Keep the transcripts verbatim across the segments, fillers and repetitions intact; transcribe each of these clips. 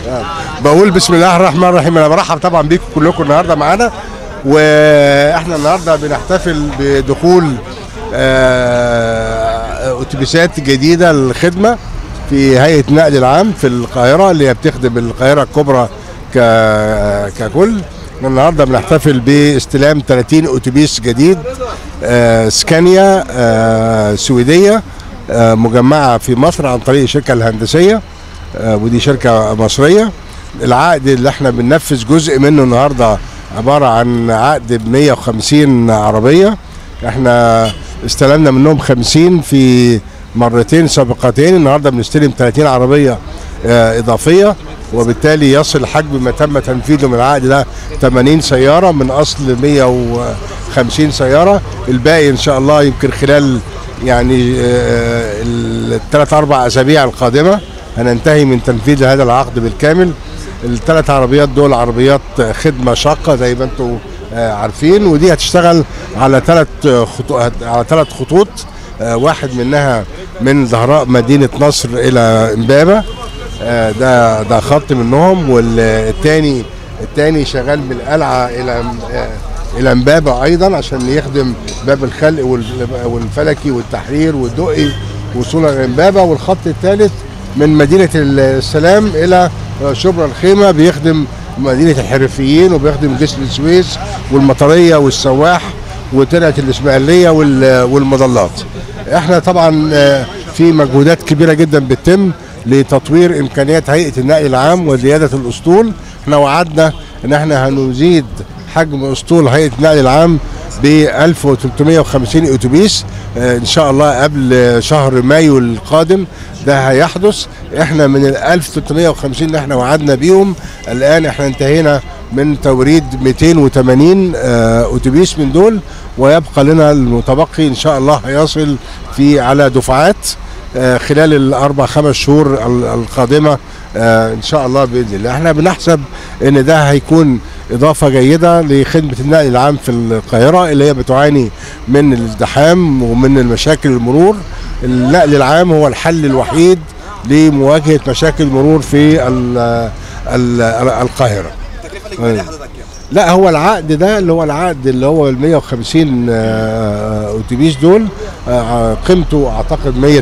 بقول بسم الله الرحمن الرحيم. انا برحب طبعا بيكم كلكم النهارده معانا، واحنا النهارده بنحتفل بدخول اتوبيسات جديده للخدمه في هيئه النقل العام في القاهره اللي هي بتخدم القاهره الكبرى ككل. النهارده بنحتفل باستلام ثلاثين اتوبيس جديد سكانيا سويديه مجمعه في مصر عن طريق الشركه الهندسيه، ودي شركه مصريه. العقد اللي احنا بننفذ جزء منه النهارده عباره عن عقد ب مية وخمسين عربيه، احنا استلمنا منهم خمسين في مرتين سابقتين. النهارده بنستلم ثلاثين عربيه اضافيه، وبالتالي يصل حجم ما تم تنفيذه من العقد ده ثمانين سياره من اصل مية وخمسين سياره. الباقي ان شاء الله يمكن خلال يعني الثلاث اربع اسابيع القادمه هننتهي من تنفيذ هذا العقد بالكامل. الثلاث عربيات دول عربيات خدمه شاقه زي ما انتم عارفين، ودي هتشتغل على ثلاث خطوط على ثلاث خطوط، واحد منها من زهراء مدينه نصر الى امبابه، ده ده خط منهم، والثاني الثاني شغال من القلعه الى الى امبابه ايضا عشان يخدم باب الخلق والفلكي والتحرير والدقي وصولا الى امبابه، والخط الثالث من مدينه السلام الى شبرا الخيمه بيخدم مدينه الحرفيين وبيخدم جسر السويس والمطريه والسواح وترعه الاسماعيليه والمظلات. احنا طبعا في مجهودات كبيره جدا بتتم لتطوير امكانيات هيئه النقل العام وزياده الاسطول. احنا وعدنا ان احنا هنزيد حجم اسطول هيئه النقل العام ب ألف وثلاثمية وخمسين اتوبيس ان شاء الله قبل شهر مايو القادم. ده هيحدث. احنا من ال ألف وثلاثمية وخمسين اللي احنا وعدنا بيهم الان احنا انتهينا من توريد مئتين وثمانين اتوبيس من دول، ويبقى لنا المتبقي ان شاء الله هيصل في على دفعات خلال الاربع خمس شهور القادمه ان شاء الله باذن الله. احنا بنحسب ان ده هيكون اضافه جيده لخدمه النقل العام في القاهره اللي هي بتعاني من الازدحام ومن المشاكل المرور. النقل العام هو الحل الوحيد لمواجهه مشاكل المرور في ال ال القاهره. التكلفه الاجماليه حضرتك كام؟ لا، هو العقد ده اللي هو العقد اللي هو ال مية وخمسين اتوبيس دول قيمته اعتقد مية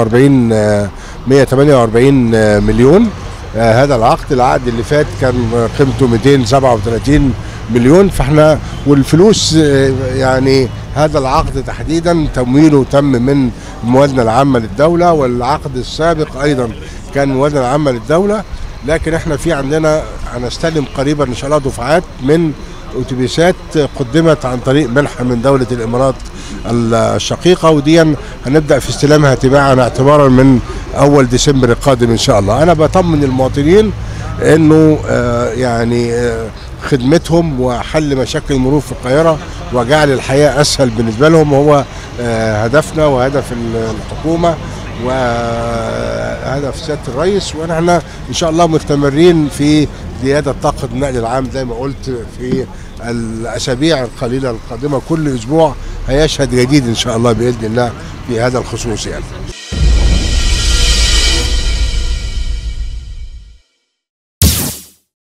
وثمانية وأربعين مليون. هذا العقد العقد اللي فات كان قيمته مئتين وسبعة وثلاثين مليون. فاحنا والفلوس يعني هذا العقد تحديدا تمويله تم من الموازنه العامه للدوله، والعقد السابق ايضا كان الموازنه العامه للدوله. لكن احنا في عندنا هنستلم قريبا ان شاء الله دفعات من اتوبيسات قدمت عن طريق منحه من دوله الامارات الشقيقه، ودي هنبدا في استلامها تباعا اعتبارا من اول ديسمبر القادم ان شاء الله. انا بطمن المواطنين انه آه يعني آه خدمتهم وحل مشاكل المرور في القاهره وجعل الحياه اسهل بالنسبه لهم هو آه هدفنا وهدف الحكومه وهدف سياده الرئيس، ونحن ان شاء الله مستمرين في زياده طاقه النقل العام زي ما قلت في الاسابيع القليله القادمه. كل اسبوع هيشهد جديد ان شاء الله باذن الله في هذا الخصوص يعني.